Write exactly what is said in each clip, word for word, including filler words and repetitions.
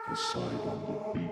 Decide on the beat.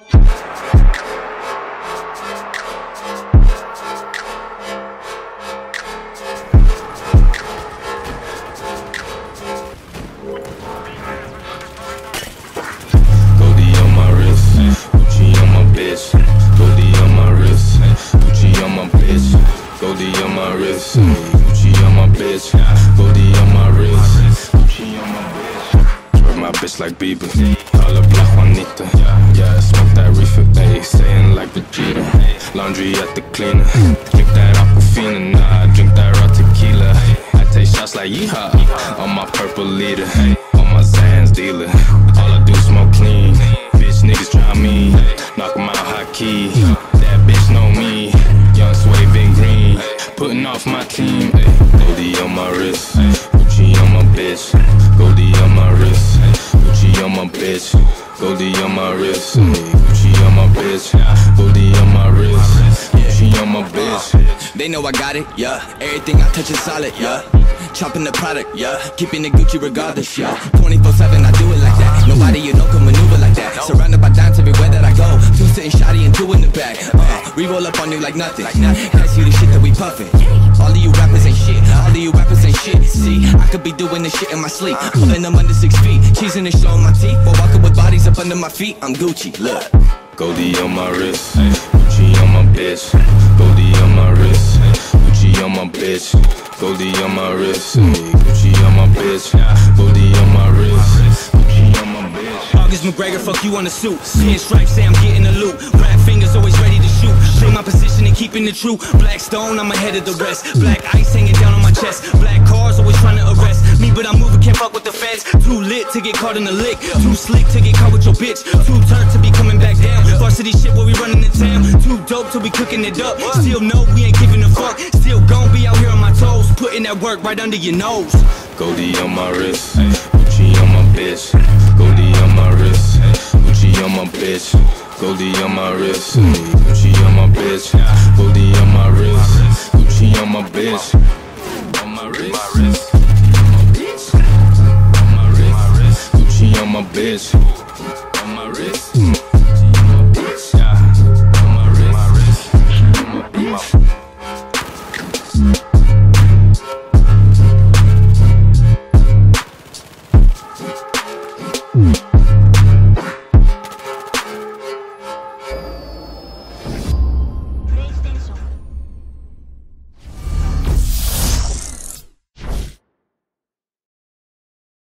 Goldie on my wrist, Gucci on my bitch. Goldie on my wrist, Gucci on my bitch. Goldie on my wrist, Gucci on my bitch. Goldie on my wrist, Gucci on my bitch. Twerk my bitch like Bieber, call her Black Juanita. Yeah, smoke that reefer, ayy, saying like Vegeta. Laundry at the cleaner, drink that Aquafina. Nah, drink that raw tequila. I take shots like yeehaw, on my purple leader, on my Zans dealer. All I do is smoke clean, bitch niggas try me, knock 'em out high key. That bitch know me, young Sway Big Green, putting off my team. Goldie on my wrist, Gucci on my bitch. Goldie on my wrist, Gucci on my bitch. Goldie on my wrist, Gucci on my bitch. Goldie on my wrist, Gucci on my bitch. They know I got it, yeah. Everything I touch is solid, yeah. Chopping the product, yeah. Keeping it Gucci regardless, yeah. twenty-four seven, I do it like that. Nobody you know can maneuver like that. Surrounded by dimes everywhere that I go. Two sitting shoddy and two in the back. Uh, we roll up on you like nothing. Pass you the shit that we puffin'. All of you rappers ain't shit. All of you rappers ain't shit. See, I could be doing this shit in my sleep. Pulling them under six feet. Cheesing and showing my teeth. While walking with bodies up under my feet. I'm Gucci, look. Goldie on my wrist, Gucci on my bitch. Goldie on my wrist, Gucci on my bitch. Goldie on my wrist, Gucci on my bitch. Goldie on my wrist, Gucci on my bitch. August McGregor, fuck you on the suit. Pin stripes say I'm getting the loot. Rap fingers always ready to shoot. Play my position and keeping it true. Black stone, I'm ahead of the rest. Black ice hanging down on my chest. Black cars always trying to arrest me, but I'm moving, can't fuck with the feds. Too lit to get caught in the lick. Too slick to get caught with your bitch. Too turned to be coming back down. Varsity shit where we running the town. Too dope till we cooking it up. Still know we ain't giving a fuck. Still gon' be out here on my toes, putting that work right under your nose. Goldie on my wrist, Gucci on my bitch. Goldie on my wrist, Gucci on my bitch. Goldie on my wrist, Gucci on my bitch. Goldie on my wrist, Gucci on my bitch. On my wrist, on my bitch. On my wrist, Gucci on my bitch.